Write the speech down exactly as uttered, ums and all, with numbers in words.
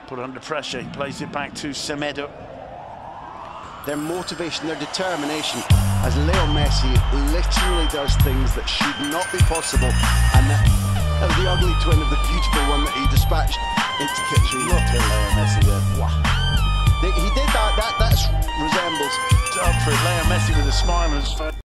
put under pressure. He plays it back to Semedo. Their motivation, their determination, as Leo Messi literally does things that should not be possible, and that, that was the ugly twin of the beautiful one that he dispatched into kitchen. Look at Leo Messi there. Wow. He did that. That that's resembles. Up for it, Leo Messi with a smile on his face.